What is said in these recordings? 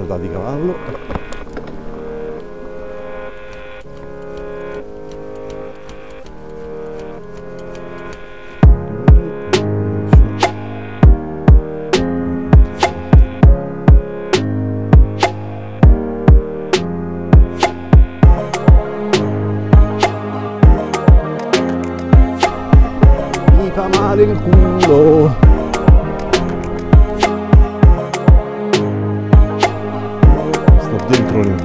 ruota di cavallo. Mi fa male il culo. Dentro lì.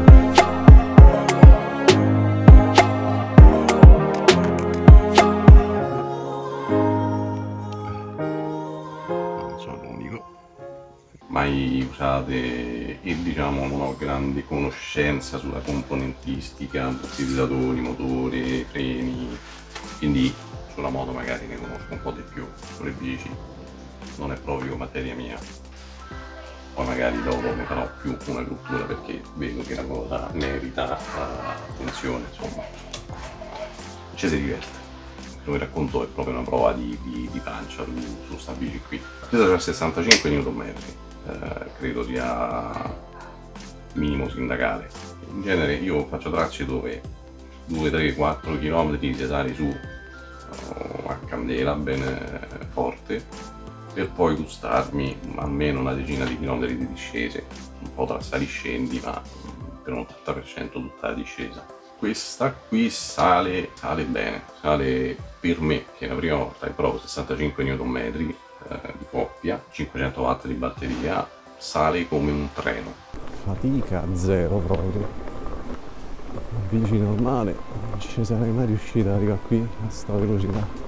Non sono l'unico. Mai usate e diciamo non ho grande conoscenza sulla componentistica, ammortizzatori, motore, freni, quindi sulla moto magari ne conosco un po' di più, sulle bici non è proprio materia mia. Poi magari dopo ne farò più una cultura perché vedo che la cosa merita attenzione, insomma. Ci si diverte. Quello che racconto è proprio una prova di pancia su sta bici qui. La presa per 65 Nm, credo sia minimo sindacale. In genere io faccio tracce dove 2, 3, 4 km si sale su a candela ben forte, per poi gustarmi almeno una decina di chilometri di discese, un po' tra sali scendi, ma per un 80% tutta la discesa. Questa qui sale bene, sale per me, che è la prima volta che provo 65 Nm di coppia, 500 watt di batteria, sale come un treno. Fatica zero proprio. Una bici normale, non ci sarei mai riuscita ad arrivare qui a sta velocità.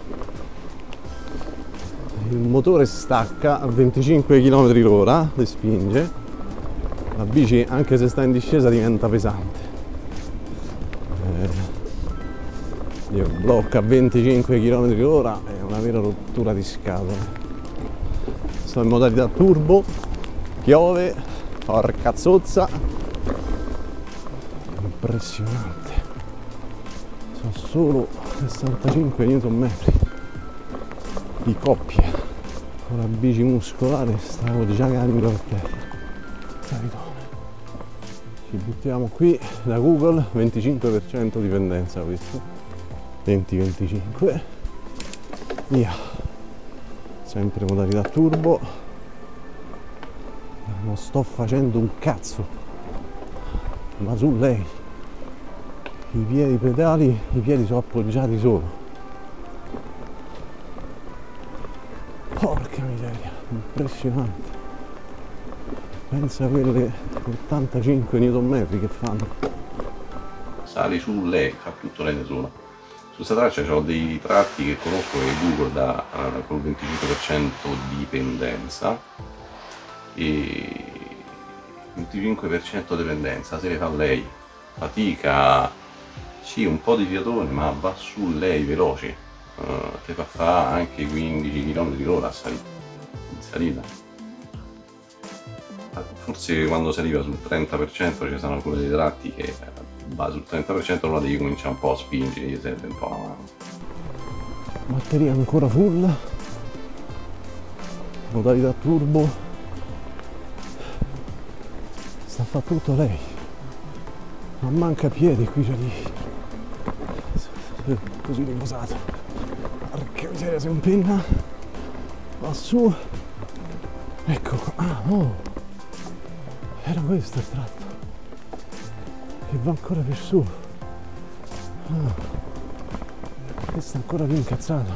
Il motore stacca a 25 km/h, le spinge, la bici anche se sta in discesa diventa pesante. Io blocco a 25 km/h, è una vera rottura di scatole. Sto in modalità turbo, piove, porca zozza, impressionante. Sono solo 65 Nm di coppia. Con la bici muscolare stavo già cadendo per terra. Salitone. Ci buttiamo qui da Google, 25% dipendenza questo. 20-25. Via. Sempre modalità turbo. Non sto facendo un cazzo. Ma su lei. I piedi pedali, i piedi sono appoggiati solo. Porca miseria, impressionante. Pensa a quelle 85 Nm che fanno. Sali su lei, fa tutto lei da sola. Su questa traccia ho dei tratti che conosco che Google dà con il 25% di dipendenza, e 25% dipendenza se ne fa lei. Fatica, sì, un po' di fiatone, ma va su lei veloce. Te fa fare anche 15 km/h in salita. Forse quando saliva sul 30% ci sono alcuni dei tratti che va sul 30%, allora devi cominciare un po' a spingere, gli serve un po' la mano. Batteria ancora full, modalità turbo, sta a fare tutto lei, ma manca piedi qui, c'è lì, così riposato. Porca miseria, si impenna, va su, ecco qua. Ah, oh, era questo il tratto che va ancora più su. Questo è ancora più incazzato.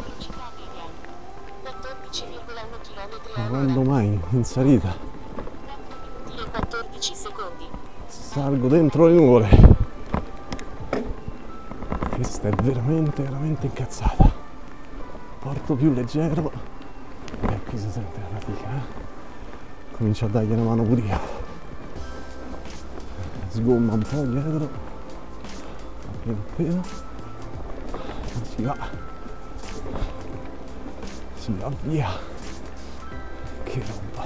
Ma quando mai in salita? 14 secondi. Salgo dentro le nuvole. Questa è veramente incazzata. Porto più leggero e qui si sente la fatica, comincio a dargli una mano pure io. Sgomma un po' dietro, appena si va via. Che roba.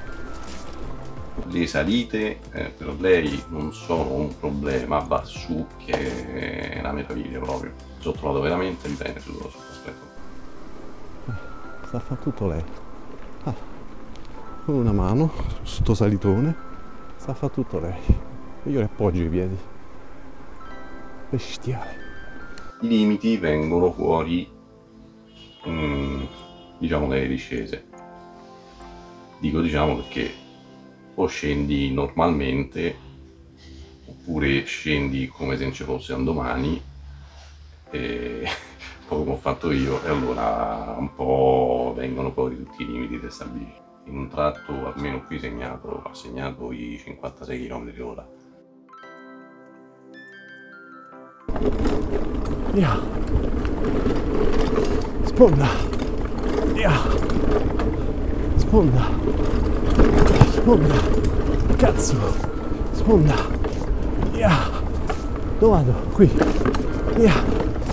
Le salite per lei non sono un problema, va su che è una meraviglia proprio. Ci ho trovato veramente bene su questo aspetto. Sta a fare tutto lei. Con una mano su sto salitone sta Sa fa tutto lei. Io le appoggio i piedi. Bestiale. I limiti vengono fuori, diciamo, nelle discese. Dico diciamo perché o scendi normalmente oppure scendi come se non ci fosse un domani, e poi come ho fatto io, e allora un po' vengono fuori tutti i limiti del bici. In un tratto almeno qui ha segnato i 56 km/h. Via. Sponda. Via. Sponda. Sponda. Cazzo. Sponda. Via. Dove vado? Qui. Via.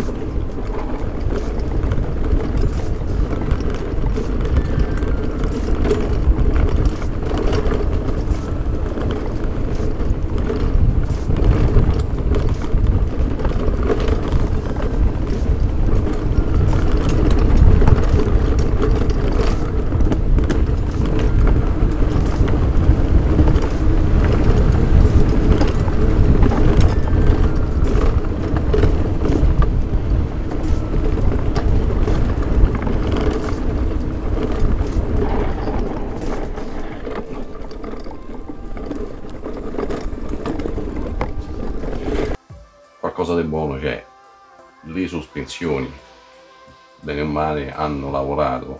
Qualcosa di buono c'è, le sospensioni bene o male hanno lavorato,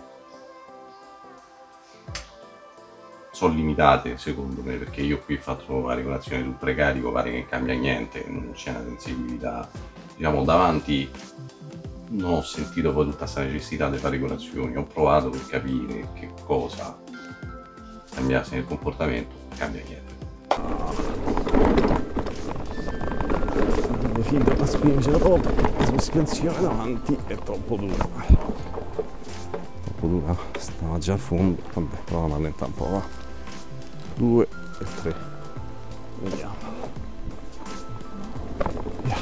sono limitate secondo me, perché io qui ho fatto la regolazione sul precarico, pare che cambia niente, non c'è una sensibilità, diciamo davanti non ho sentito poi tutta questa necessità di fare regolazioni, ho provato per capire che cosa cambiasse nel comportamento, non cambia niente. Figlio a spingere troppo, la sospensione davanti è troppo dura. Troppo dura, stava già a fondo, vabbè, proviamo a rallentare un po', va. 2 e 3. Vediamo. Via.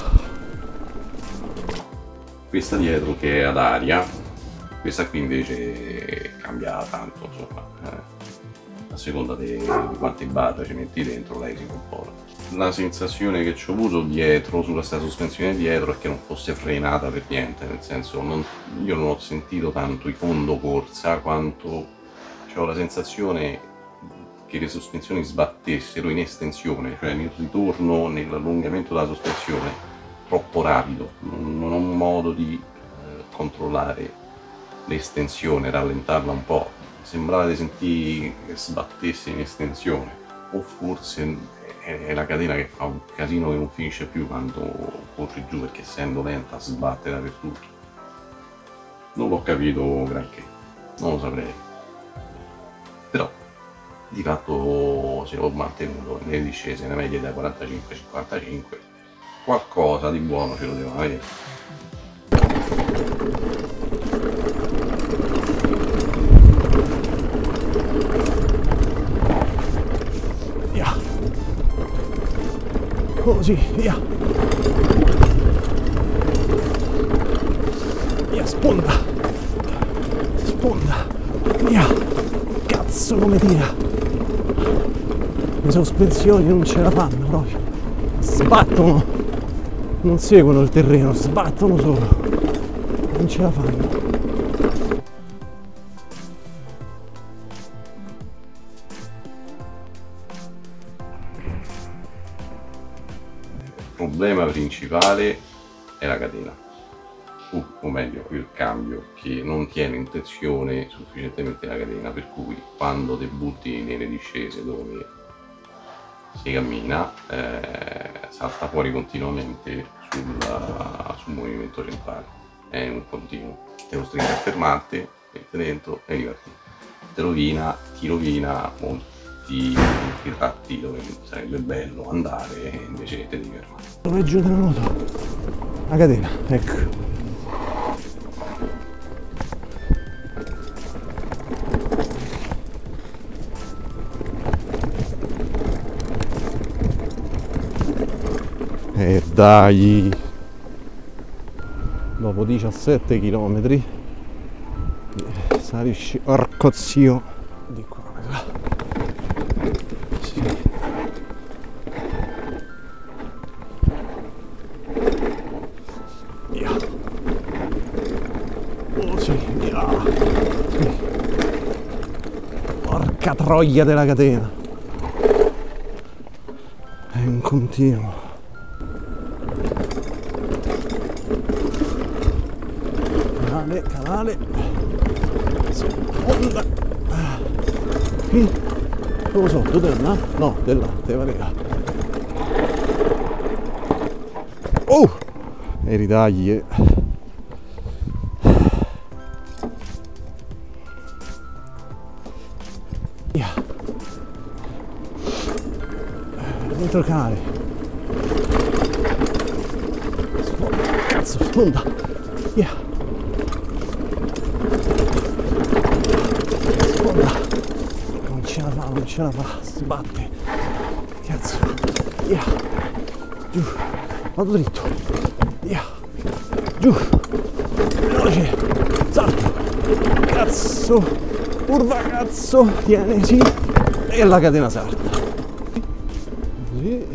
Questa dietro che è ad aria, questa qui invece cambia tanto, insomma, a seconda di quanti bar ci metti dentro lei si comporta. La sensazione che ci ho avuto dietro, sulla sta sospensione dietro, è che non fosse frenata per niente, nel senso io non ho sentito tanto i fondo corsa quanto ho la sensazione che le sospensioni sbattessero in estensione, cioè nel ritorno, nell'allungamento della sospensione troppo rapido, non ho un modo di controllare l'estensione, rallentarla un po', sembrava di sentire che sbattesse in estensione, o forse è la catena che fa un casino che non finisce più quando corri giù, perché essendo lenta sbatte dappertutto. Non l'ho capito granché, non lo saprei, però di fatto se l'ho mantenuto nelle discese, nella media da 45-55, qualcosa di buono ce lo devono avere. Così, via. Via, sponda. Sponda. Via. Cazzo come tira. Le sospensioni non ce la fanno proprio. Sbattono. Non seguono il terreno, sbattono solo. Non ce la fanno. Il problema principale è la catena, o meglio il cambio, che non tiene in tensione sufficientemente la catena, per cui quando ti butti nelle discese dove si cammina salta fuori continuamente sul movimento centrale, è un continuo, te lo stringi a fermarti, metti dentro e riparti, ti rovina molto. I tratti dove sarebbe bello andare e invece te devi fermare. Dove è giù del moto? La catena, ecco. E dai! Dopo 17 km salisci, orco zio, di qua. Sì. troia della catena. È un continuo. Canale. Seconda. Qui. Non lo so, tu te ne? No, della, te valeva. Oh! E i ritagli. Via. Dentro il canale. Cazzo, sfonda. Via. Sfonda. Non ce la fa, sbatte. Cazzo. Via. Giù. Vado dritto. Via. Giù. Veloce. Salto. Cazzo. Curva, cazzo. Tiene, sì. E la catena salta. Così.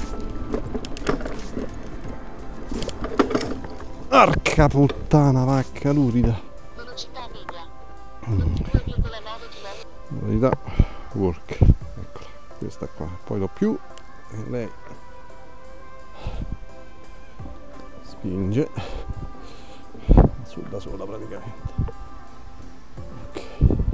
Arca puttana, vacca lurida. Velocità media. 22,9 km. Velocità work. Eccola. Questa qua. Poi do più. E lei spinge su da sola praticamente. Ok.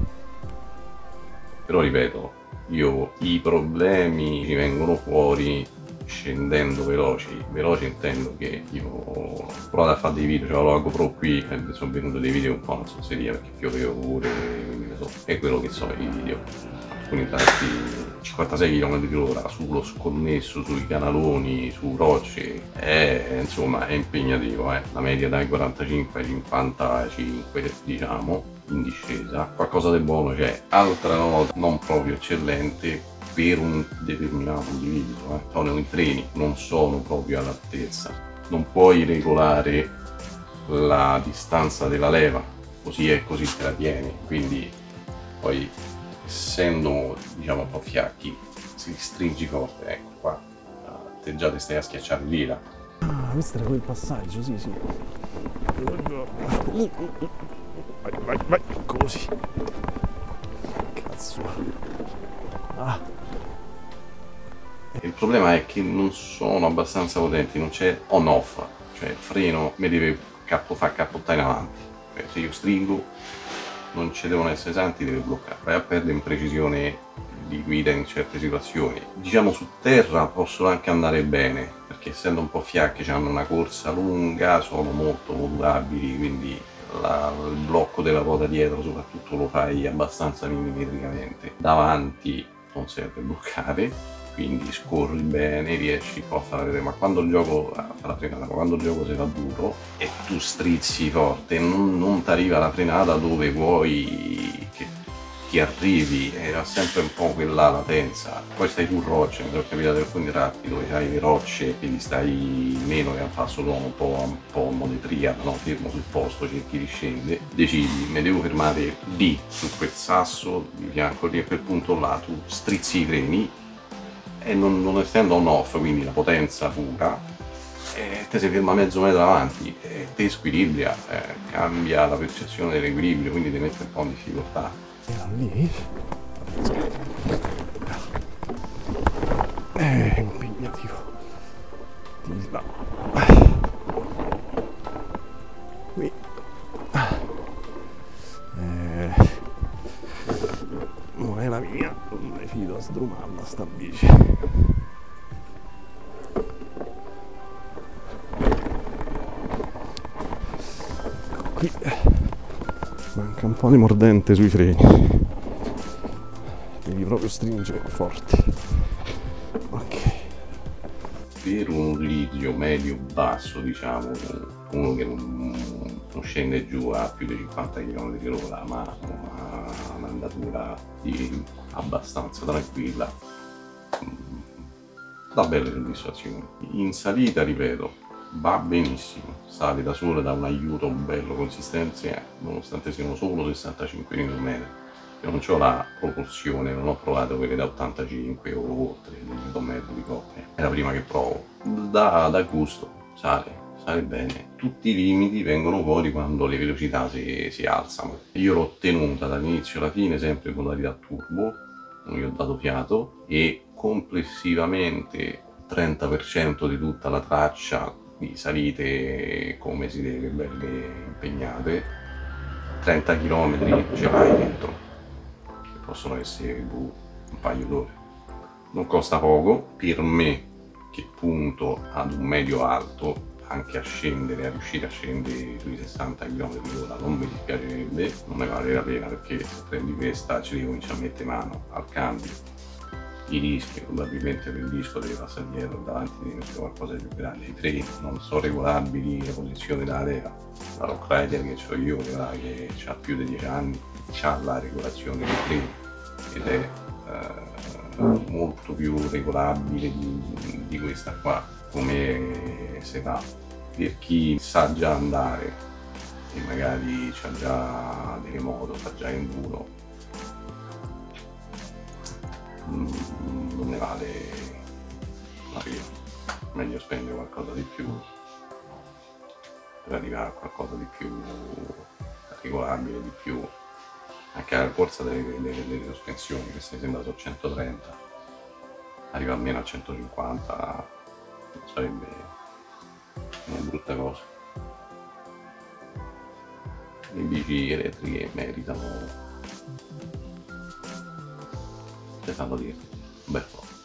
Però ripeto, io i problemi ci vengono fuori scendendo veloci. Veloci intendo che io ho provato a fare dei video, cioè la GoPro qui e sono venuti dei video un po' una sozzeria perché piovevo pure, quindi so, è quello che so i video. Alcuni tratti 56 km/h sullo sconnesso, sui canaloni, su rocce, insomma è impegnativo, la media dai 45 ai 55 diciamo, in discesa. Qualcosa di buono c'è, altra nota non proprio eccellente per un determinato individuo, sono i freni, non sono proprio all'altezza, non puoi regolare la distanza della leva, così è così te la tieni, quindi poi essendo diciamo un po' fiacchi si stringi forte, ecco qua, te già ti stai a schiacciare lì là. Ah, questo era quel passaggio, sì. Vai, così. Cazzo. Ah. Il problema è che non sono abbastanza potenti, non c'è on-off, cioè il freno mi deve far cappottare in avanti, cioè, se io stringo non ci devono essere santi, deve bloccare, vai a perdere in precisione di guida in certe situazioni. Diciamo su terra possono anche andare bene, perché essendo un po' fiacche hanno una corsa lunga, sono molto modulabili, quindi il blocco della ruota dietro soprattutto lo fai abbastanza millimetricamente. Davanti non serve bloccare, quindi scorri bene, riesci un po' a fare, ma quando il gioco fa la frenata, quando il gioco si fa duro e tu strizzi forte, non ti arriva la frenata dove vuoi che ti arrivi, era sempre un po' quella latenza. Poi stai su rocce, mi sono capitato alcuni tratti dove hai le rocce e quindi stai meno che a passo d'uomo, un po' modetria, no? Fermo sul posto, cerchi di scendere, decidi, mi devo fermare lì, su quel sasso di fianco lì, a quel punto là, tu strizzi i freni e non essendo on-off, quindi la potenza pura, te si ferma mezzo metro avanti e te squilibria, cambia la percezione dell'equilibrio, quindi ti mette un po' in difficoltà. Era lì. È impegnativo. Di là. Qui. Non è la mia, non mi fido a sdrumarla sta bici. Qui manca un po' di mordente sui freni, devi proprio stringere forte. Ok, Per un utilizzo medio basso, diciamo, uno che non scende giù a più di 50 km/h ma ha un'andatura abbastanza tranquilla, dà belle soddisfazioni. In salita, ripeto, va benissimo, sale da sola, dà un aiuto bello consistente, nonostante siano solo 65 Nm. Io non ho la proporzione, non ho provato quelle da 85 o oltre, Nm di coppia, è la prima che provo. Da gusto, sale bene. Tutti i limiti vengono fuori quando le velocità si alzano. Io l'ho tenuta dall'inizio alla fine sempre in modalità turbo, non gli ho dato fiato, e complessivamente 30% di tutta la traccia di salite come si deve, belle impegnate, 30 km ce l'hai dentro, che possono essere un paio d'ore. Non costa poco per me che punto ad un medio alto, anche a scendere, a riuscire a scendere sui 60 km/h non mi dispiacerebbe, non ne vale la pena, perché se prendi questa ci devi cominciare a mettere mano al cambio, i dischi, probabilmente per il disco deve passare dietro, davanti devi mettere qualcosa di più grande, i freni non sono regolabili, la posizione della leva, la Rock Rider che ho io, che ha più di 10 anni, ha la regolazione dei freni ed è molto più regolabile di questa qua come setup. Per chi sa già andare e magari c'ha già delle moto, fa già enduro, non ne vale la pena, meglio spendere qualcosa di più per arrivare a qualcosa di più regolabile, di più anche alla corsa delle sospensioni, che se sembra sono 130, arriva almeno a 150, non sarebbe una brutta cosa. Le bici elettriche meritano, se fanno dire, un bel po'.